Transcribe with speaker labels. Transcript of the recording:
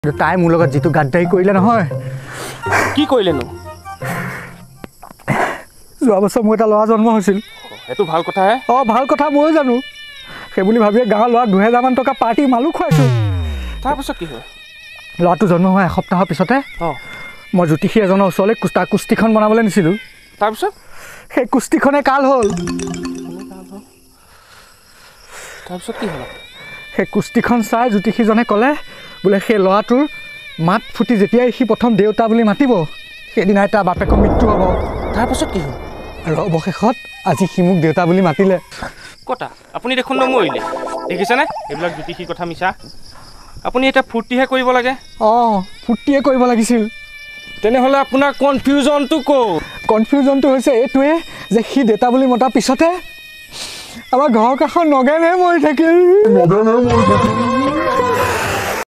Speaker 1: তাই মোৰ লগত যিটো গাদ্দাৰী কৰিলে নহয়
Speaker 2: কি কৰিলেনো
Speaker 1: যোৱা বছৰ মোৰ এটা ল'ৰা জন্ম হৈছিল
Speaker 2: এইটো ভাল কথাহে
Speaker 1: ভাল কথা ময়ো জানো সেইবুলি ভাবিয়ে গাঁৱৰ ল'ৰাক 2000 মান টকা পাৰ্টি মালু খুৱাইছোঁ
Speaker 2: তাৰপিছত কি হয়
Speaker 1: ল'ৰাটো জন্ম হোৱা এসপ্তাহৰ পিছতে মই জ্যোতিষী এজনৰ ওচৰলৈ কুস্তিখন বনাবলৈ নিছিলোঁ
Speaker 2: তাৰপিছত
Speaker 1: সেই কুস্তিখনে কাল হ'ল
Speaker 2: তাৰপিছত কি হ'ল
Speaker 1: সেই কুস্তিখন চাই জ্যোতিষীজনে ক'লে বোলে সেই ল'ৰাটোৰ মাত ফুটি যেতিয়াই সি প্ৰথম দেউতা বুলি মাতিব সেইদিনাই তাৰ বাপেকৰ মৃত্যু হ'ব
Speaker 2: তাৰপিছত কি হ'ল
Speaker 1: আৰু অৱশেষত আজি সি মোক দেউতা বুলি মাতিলে
Speaker 2: কথা আপুনি দেখোন নমৰিলে দেখিছেনে এইবিলাক জ্যোতিষী কথা মিছা আপুনি এটা ফূৰ্তিহে কৰিব লাগে
Speaker 1: ফূৰ্তিয়ে কৰিব লাগিছিল
Speaker 2: তেনেহ'লে আপোনাৰ কনফিউজনটো
Speaker 1: কনফিউজনটো হৈছে এইটোৱে যে সি দেউতা বুলি মতাৰ পিছতে আমাৰ ঘৰৰ কাষৰ নগেনহে মৰি থাকিল